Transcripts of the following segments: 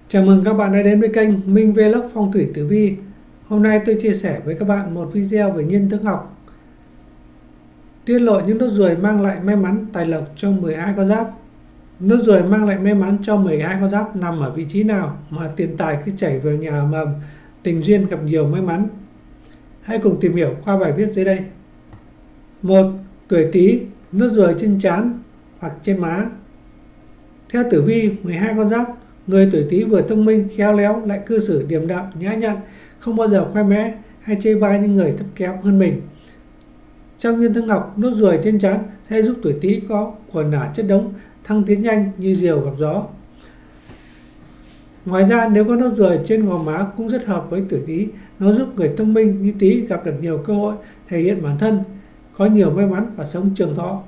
Chào mừng các bạn đã đến với kênh Minh Vlog Phong thủy tử vi. Hôm nay tôi chia sẻ với các bạn một video về nhân tướng học, tiết lộ những nốt ruồi mang lại may mắn tài lộc cho 12 con giáp. Nốt ruồi mang lại may mắn cho 12 con giáp nằm ở vị trí nào mà tiền tài cứ chảy vào nhà ầm ầm, tình duyên gặp nhiều may mắn? Hãy cùng tìm hiểu qua bài viết dưới đây. 1. Tuổi Tý, nốt ruồi trên trán hoặc trên má. Theo tử vi 12 con giáp, người tuổi Tý vừa thông minh, khéo léo lại cư xử điềm đạm, nhã nhặn, không bao giờ khoe mẽ hay chê bai những người thấp kém hơn mình. Trong nhân tướng học, nốt ruồi trên trán sẽ giúp tuổi Tý có quần ả chất đống, thăng tiến nhanh như diều gặp gió. Ngoài ra, nếu có nốt ruồi trên gò má cũng rất hợp với tuổi Tý, nó giúp người thông minh như Tý gặp được nhiều cơ hội thể hiện bản thân, có nhiều may mắn và sống trường thọ.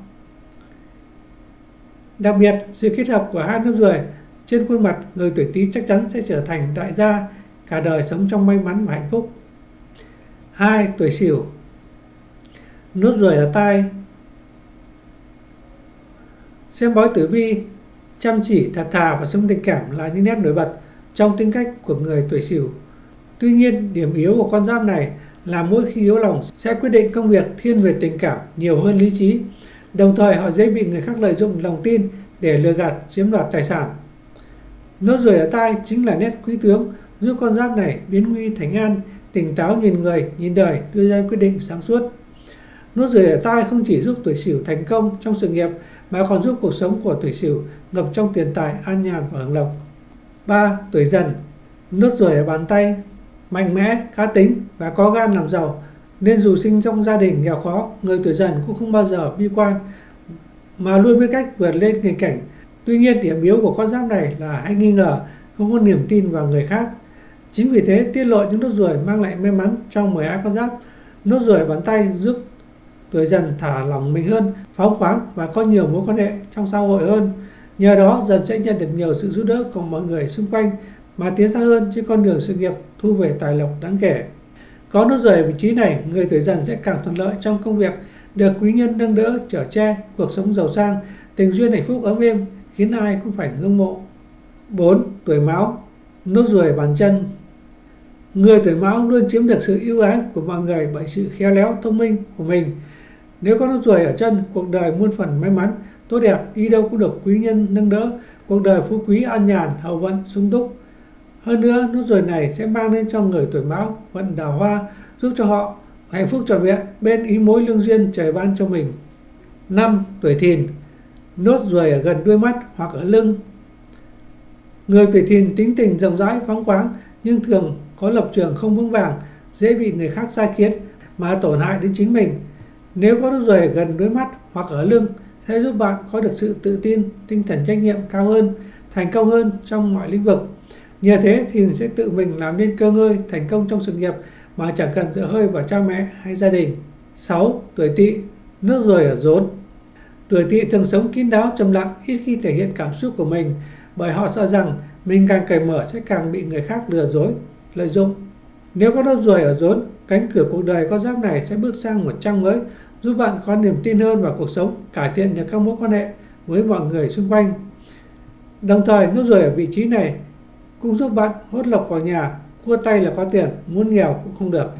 Đặc biệt, sự kết hợp của hai nốt ruồi trên khuôn mặt người tuổi Tý chắc chắn sẽ trở thành đại gia, cả đời sống trong may mắn và hạnh phúc. 2. Tuổi Sửu, nốt ruồi ở tai. Xem bói tử vi, chăm chỉ, thật thà và sống tình cảm là những nét nổi bật trong tính cách của người tuổi Sửu. Tuy nhiên, điểm yếu của con giáp này là mỗi khi yếu lòng sẽ quyết định công việc thiên về tình cảm nhiều hơn lý trí. Đồng thời họ dễ bị người khác lợi dụng lòng tin để lừa gạt, chiếm đoạt tài sản. Nốt ruồi ở tai chính là nét quý tướng giúp con giáp này biến nguy thành an, tỉnh táo nhìn người, nhìn đời, đưa ra quyết định sáng suốt. Nốt ruồi ở tai không chỉ giúp tuổi Sửu thành công trong sự nghiệp mà còn giúp cuộc sống của tuổi Sửu ngập trong tiền tài, an nhàn và hưởng lộc. 3. Tuổi Dần, nốt ruồi ở bàn tay. Mạnh mẽ, cá tính và có gan làm giàu, nên dù sinh trong gia đình nghèo khó, người tuổi Dần cũng không bao giờ bi quan mà luôn biết cách vượt lên nghịch cảnh. Tuy nhiên, điểm yếu của con giáp này là hay nghi ngờ, không có niềm tin vào người khác. Chính vì thế, tiết lộ những nốt ruồi mang lại may mắn trong 12 con giáp. Nốt ruồi ở bàn tay giúp tuổi Dần thả lỏng mình hơn, phóng khoáng và có nhiều mối quan hệ trong xã hội hơn. Nhờ đó, Dần sẽ nhận được nhiều sự giúp đỡ của mọi người xung quanh mà tiến xa hơn trên con đường sự nghiệp, thu về tài lộc đáng kể. Có nốt ruồi ở vị trí này, người tuổi Dần sẽ càng thuận lợi trong công việc, được quý nhân nâng đỡ, chở che, cuộc sống giàu sang, tình duyên hạnh phúc ấm êm, khiến ai cũng phải ngưỡng mộ. 4. Tuổi Mão, nốt ruồi bàn chân. Người tuổi Mão luôn chiếm được sự ưu ái của mọi người bởi sự khéo léo, thông minh của mình. Nếu có nốt ruồi ở chân, cuộc đời muôn phần may mắn, tốt đẹp, đi đâu cũng được quý nhân nâng đỡ, cuộc đời phú quý an nhàn, hậu vận sung túc. Hơn nữa, nốt ruồi này sẽ mang đến cho người tuổi Mão vận đào hoa, giúp cho họ hạnh phúc trọn vẹn bên ý mối lương duyên trời ban cho mình. 5. Tuổi Thìn, nốt ruồi ở gần đuôi mắt hoặc ở lưng. Người tuổi Thìn tính tình rộng rãi, phóng khoáng nhưng thường có lập trường không vững vàng, dễ bị người khác sai khiến mà tổn hại đến chính mình. Nếu có nốt ruồi ở gần đuôi mắt hoặc ở lưng sẽ giúp bạn có được sự tự tin, tinh thần trách nhiệm cao hơn, thành công hơn trong mọi lĩnh vực. Nhờ thế Thìn sẽ tự mình làm nên cơ ngơi, thành công trong sự nghiệp mà chẳng cần dựa hơi vào cha mẹ hay gia đình. 6. Tuổi Tỵ, nốt ruồi ở rốn. Tuổi Tỵ thường sống kín đáo, trầm lặng, ít khi thể hiện cảm xúc của mình, bởi họ sợ rằng mình càng cởi mở sẽ càng bị người khác lừa dối, lợi dụng. Nếu có nốt ruồi ở rốn, cánh cửa cuộc đời con giáp này sẽ bước sang một trang mới, giúp bạn có niềm tin hơn vào cuộc sống, cải thiện được các mối quan hệ với mọi người xung quanh. Đồng thời, nốt ruồi ở vị trí này cũng giúp bạn hốt lộc vào nhà, cua tay là có tiền, muốn nghèo cũng không được.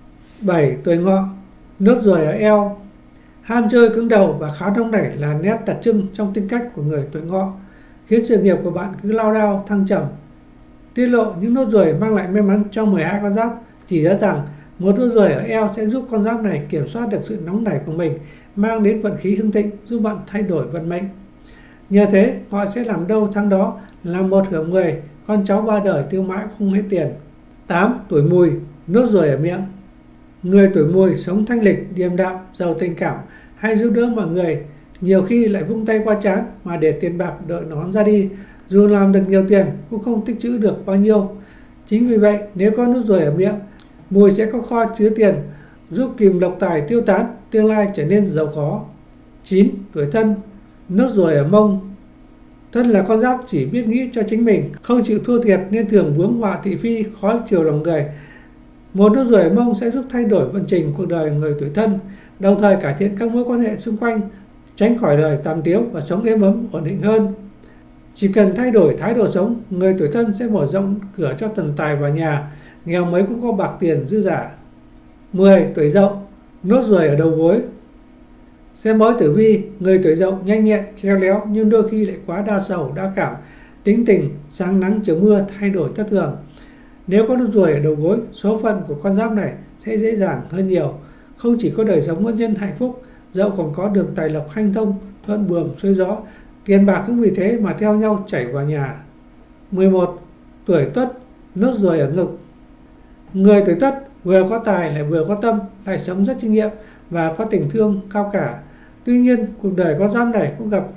7. Tuổi Ngọ, nốt ruồi ở eo. Ham chơi, cứng đầu và khá nóng nảy là nét đặc trưng trong tính cách của người tuổi Ngọ, khiến sự nghiệp của bạn cứ lao đao thăng trầm. Tiết lộ những nốt ruồi mang lại may mắn cho 12 con giáp chỉ ra rằng một nốt ruồi ở eo sẽ giúp con giáp này kiểm soát được sự nóng nảy của mình, mang đến vận khí hưng thịnh, giúp bạn thay đổi vận mệnh. Nhờ thế, họ sẽ làm đâu thắng đó, làm một hưởng 10, con cháu ba đời tiêu mãi không hết tiền. 8. Tuổi Mùi, nốt ruồi ở miệng. Người tuổi Mùi sống thanh lịch, điềm đạm, giàu tình cảm, hay giúp đỡ mọi người, nhiều khi lại vung tay qua trán mà để tiền bạc đợi nón ra đi, dù làm được nhiều tiền cũng không tích trữ được bao nhiêu. Chính vì vậy, nếu có nốt ruồi ở miệng, Mùi sẽ có kho chứa tiền, giúp kìm lộc tài tiêu tán, tương lai trở nên giàu có. 9. Tuổi Thân, nốt ruồi ở mông. Thân là con giáp chỉ biết nghĩ cho chính mình, không chịu thua thiệt nên thường vướng họa thị phi, khó chiều lòng người. Một nốt ruồi ở mông sẽ giúp thay đổi vận trình cuộc đời người tuổi Thân, đồng thời cải thiện các mối quan hệ xung quanh, tránh khỏi đời tàm tiếu và sống êm ấm ổn định hơn. Chỉ cần thay đổi thái độ sống, người tuổi Thân sẽ mở rộng cửa cho thần tài vào nhà, nghèo mấy cũng có bạc tiền dư dả. 10. Tuổi Dậu, nốt ruồi ở đầu gối. Xem bói tử vi, người tuổi Dậu nhanh nhẹn, khéo léo nhưng đôi khi lại quá đa sầu, đa cảm, tính tình, sáng nắng chiều mưa, thay đổi thất thường. Nếu có nốt ruồi ở đầu gối, số phận của con giáp này sẽ dễ dàng hơn nhiều. Không chỉ có đời sống hôn nhân hạnh phúc, Dậu còn có đường tài lộc hanh thông, thuận buồm xuôi gió, tiền bạc cũng vì thế mà theo nhau chảy vào nhà. 11. Tuổi Tuất, nốt ruồi ở ngực. Người tuổi Tuất vừa có tài lại vừa có tâm, lại sống rất kinh nghiệm và có tình thương cao cả. Tuy nhiên, cuộc đời con giáp này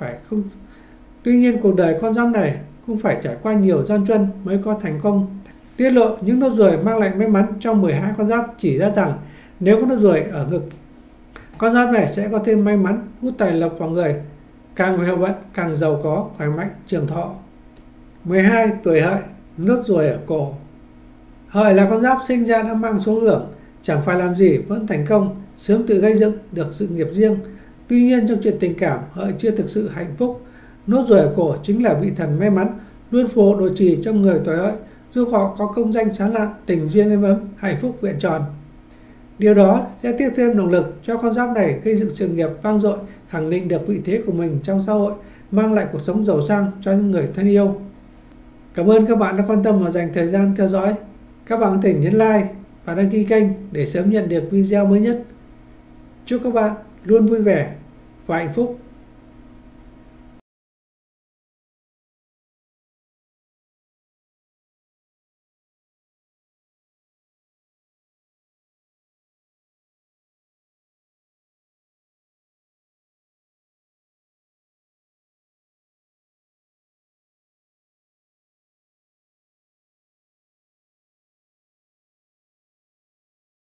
cũng phải trải qua nhiều gian truân mới có thành công. Tiết lộ những nốt ruồi mang lại may mắn trong 12 con giáp chỉ ra rằng nếu có nốt ruồi ở ngực, con giáp này sẽ có thêm may mắn, hút tài lộc vào người, càng về hậu vận càng giàu có, khỏe mạnh, trường thọ. 12. Tuổi Hợi, nốt ruồi ở cổ. Hợi là con giáp sinh ra đã mang số hưởng, chẳng phải làm gì vẫn thành công, sớm tự gây dựng được sự nghiệp riêng. Tuy nhiên trong chuyện tình cảm, Hợi chưa thực sự hạnh phúc. Nốt ruồi ở cổ chính là vị thần may mắn, luôn phù hộ độ trì cho người tuổi Hợi, giúp họ có công danh sáng lạng, tình duyên êm ấm, hạnh phúc vẹn tròn. Điều đó sẽ tiếp thêm động lực cho con giáp này gây dựng sự nghiệp vang dội, khẳng định được vị thế của mình trong xã hội, mang lại cuộc sống giàu sang cho những người thân yêu. Cảm ơn các bạn đã quan tâm và dành thời gian theo dõi. Các bạn có thể nhấn like và đăng ký kênh để sớm nhận được video mới nhất. Chúc các bạn luôn vui vẻ và hạnh phúc.